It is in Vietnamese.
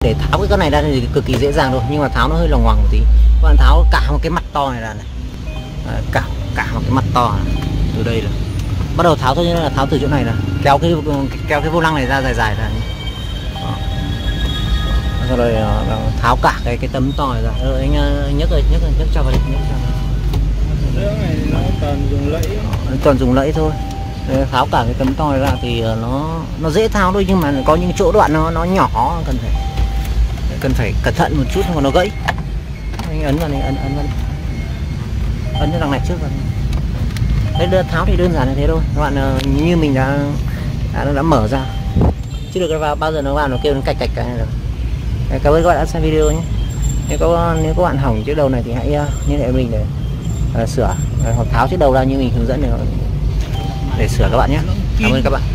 Để tháo cái con này ra thì cực kỳ dễ dàng thôi, nhưng mà tháo nó hơi loằng ngoằng một tí. Các bạn tháo cả một cái mặt to này ra này. Cả một cái mặt to này. Từ đây là bắt đầu tháo thôi, như là tháo từ chỗ này là kéo cái vô lăng này ra dài ra. Rồi rồi tháo cả cái tấm to này ra. Anh nhấc cho vào đây, Cái này nó toàn dùng lẫy. Nó toàn dùng lẫy thôi. Tháo cả cái tấm to này ra thì nó dễ tháo thôi, nhưng mà có những chỗ đoạn nó nhỏ, cần phải cẩn thận một chút không còn nó gãy. Anh ấn vào này, ấn cho đằng này trước vào. Đấy, tháo thì đơn giản như thế thôi các bạn, như mình đã mở ra, chứ được vào bao giờ nó vào nó kêu nó cạch cái này rồi. Cảm ơn các bạn đã xem video nhé. Nếu các bạn hỏng chiếc đầu này thì hãy liên hệ mình để sửa hoặc tháo chiếc đầu ra như mình hướng dẫn để sửa các bạn nhé. Cảm ơn các bạn.